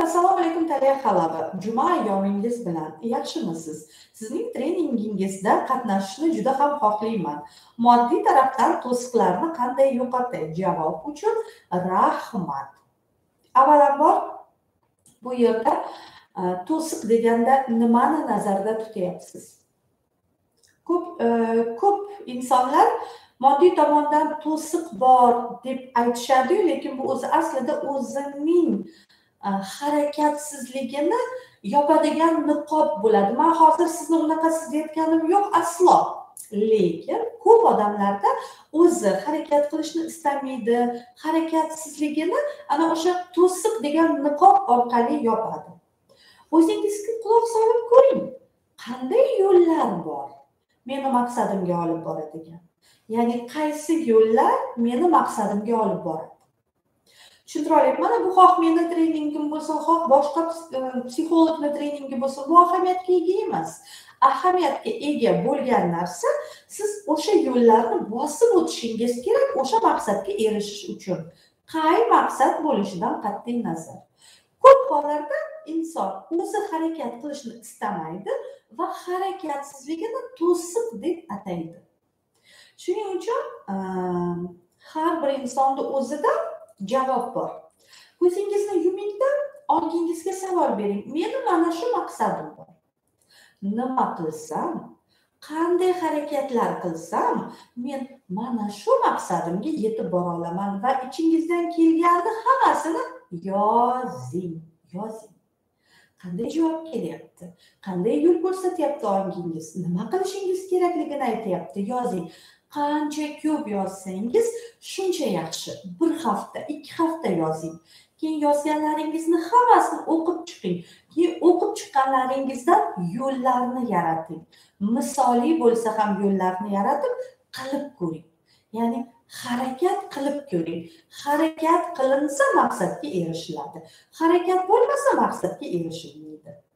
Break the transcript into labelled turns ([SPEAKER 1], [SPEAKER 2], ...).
[SPEAKER 1] Assalomu alaykum Taliya Xalava. Juma ayyomingiz bilan. Yaxshimisiz? Sizning treningingizda qatnashishni juda ham xohlayman. Moddiy tarafdan to'siqlarni qanday yo'qotay? Javob uchun rahmat. Avvalambor bu yerda to'siq deganda nimani nazarda tutyapsiz? Ko'p insonlar moddiy tomondan to'siq bor deb aytishadi, lekin bu o'zi aslida o'zining harakatsizligini yopadigan niqob bo'ladi. Men hozir sizni unaqa deyotganim yo'q aslo. Lekin ko'p odamlarda o'zi harakat qilishni istamaydi, harakatsizligini ana o'sha to'siq degan niqob orqali yopadi. O'zingizga quloq solib ko'ring. Qanday yo'llar bor meni maqsadimga olib boradigan? Ya'ni qaysi yo'llar meni maqsadimga olib boradi? Tushuntira olayapman. Bu xoh meni treningim bo'lsin, xoh boshqa psixologning treningi bo'lsin, bu ahamiyatga ega emas. Ahamiyatga ega bo'lgan narsa siz o'sha yo'llarni bosib o'tishingiz kerak o'sha maqsadga erishish uchun. Qay maqsad bo'lishidan qat'iy nazar. Ko'p hollarda inson o'zi harakat qilishni istamaydi va harakatsizligini to'siq deb ataydi. Shuning uchun har bir insonning o'zida javob bor. Ko'zingizni yumingda ongingizga savol bering. Meni mana shu maqsadim bor. Nima qilsam, qanday harakatlar qilsam men mana shu maqsadimga yetib bora olaman va ichingizdan kelganini hammasini yozing. Qanday javob kelyapti? Qanday yo'l ko'rsatyapti ongingiz? Nima qilishingiz kerakligini aytayapti? Yozing. Qancha ko'p yozsangiz, shuncha yaxshi. 1 hafta, 2 hafta yozing. Keyin yozganlaringizni hammasini o'qib chiqing. Keyin o'qib chiqqanlaringizdan yo'llarni yarating. Misoliy bo'lsa ham yo'llarni yaratib, qilib ko'ring. Ya'ni harakat qilib ko'ring. Harakat qilinsa maqsadga erishiladi. Harakat bo'lmasa maqsadga erishilmaydi.